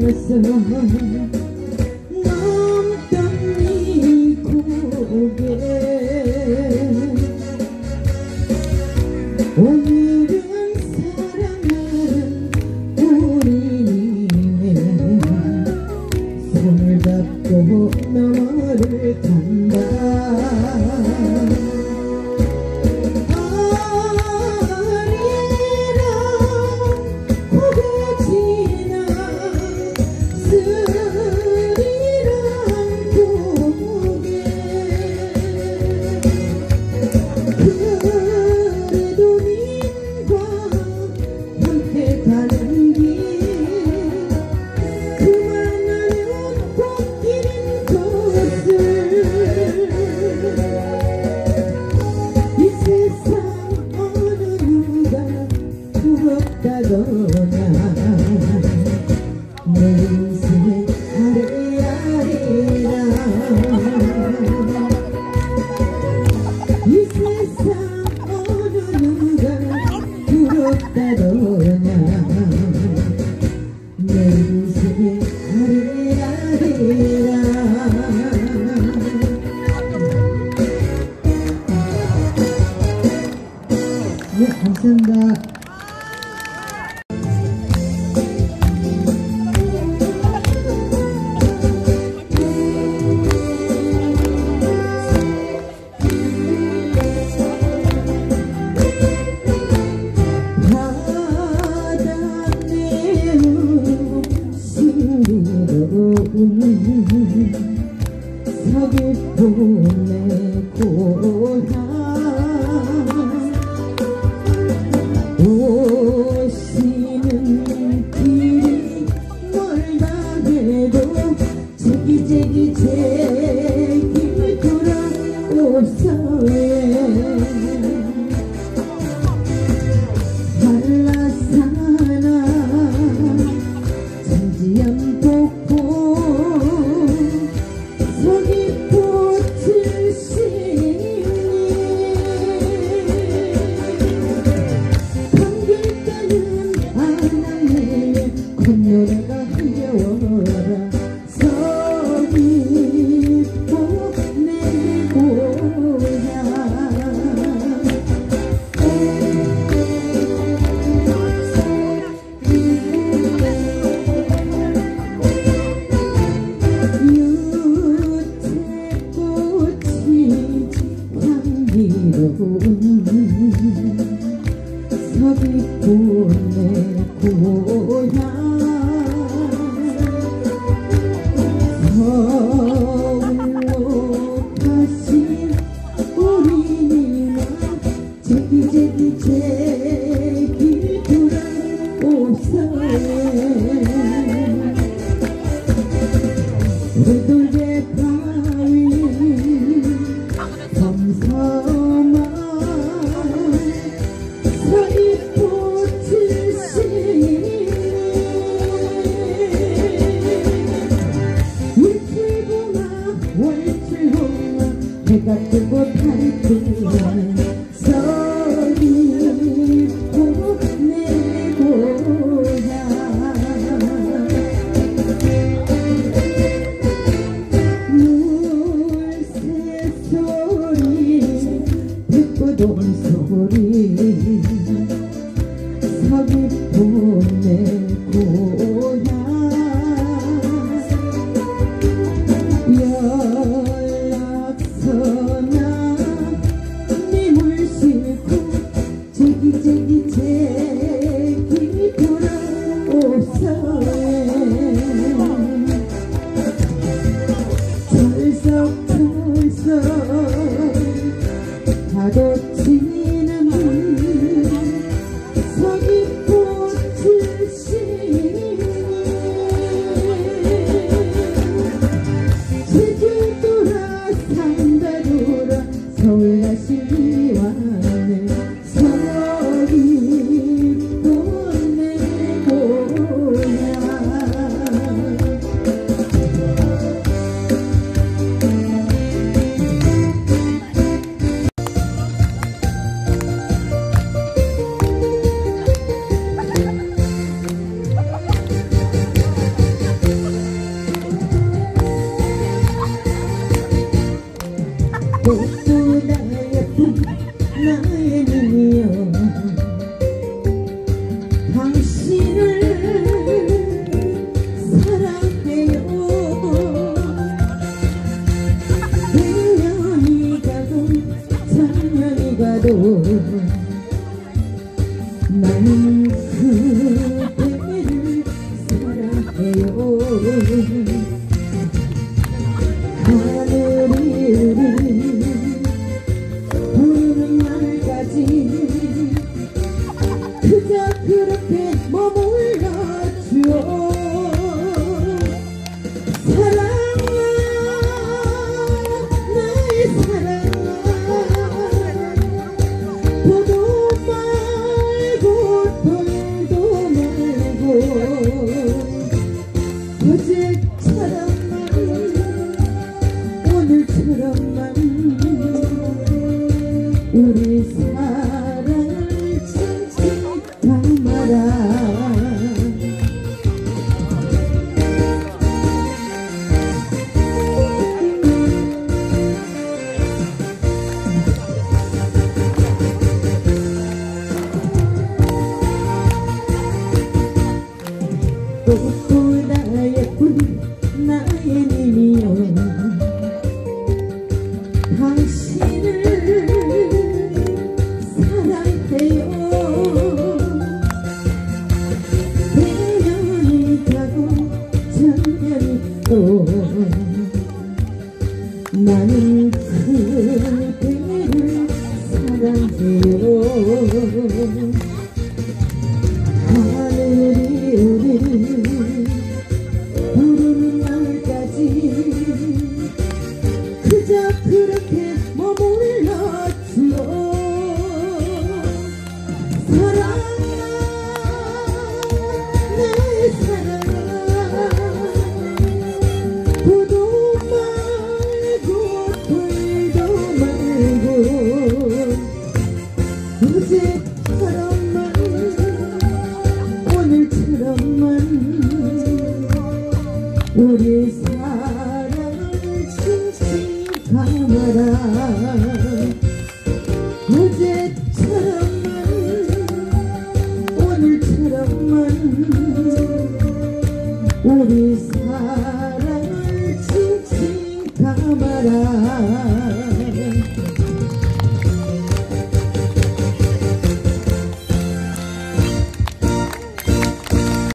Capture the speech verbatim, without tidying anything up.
있어서 넘던 네 고개 오늘은 사랑하는 우리네 손을 잡고 너를 간다 내 인생 아리아리라 이 세상 어느 누가 부럽다더냐 내 인생 아리아리라 네, 감사합니다. 서귀포 내 고향 오시는 길이 멀다 해도 제기제기 제길 돌아오서에 한라산아 천지연 폭포 서귀포 출신이 감귤가는 안나네 콧노래가 흘려와라 서귀포 내 고향 서귀포 내 고향 서울로 가신 우리만 제기제기 제길 돌아오서에 돌돌개 바위 섬섬한 서귀포 출신이 울치고나 월출홍아 해가 뜨고 달이 뜨는 서귀포 내 고향 물새소리 백고동 소리 서귀포 내 고향 연락서나 네 하늘이 우리 부르는 날까지 그저 그렇게 머물러줘. 사랑아 나의 사랑아 보도 말고 돌도 말고 어제처럼만 오늘처럼만 우리 사랑을 칭칭 담아라. 꽃보다 예쁜 나의 님이여 당신을 사랑해요. 백년이 가고 천년이 또 나는 그대를 사랑해요. 하늘이 우리를 부르는 날까지 그저 그렇게 머물렀죠. 사랑아 나의 사랑아 보도 말고 돌도 말고 어제처럼만 오늘처럼만 우리 사랑을 칭칭 담아라. 어제처럼만 오늘처럼만 우리 사랑을 칭칭 담아라.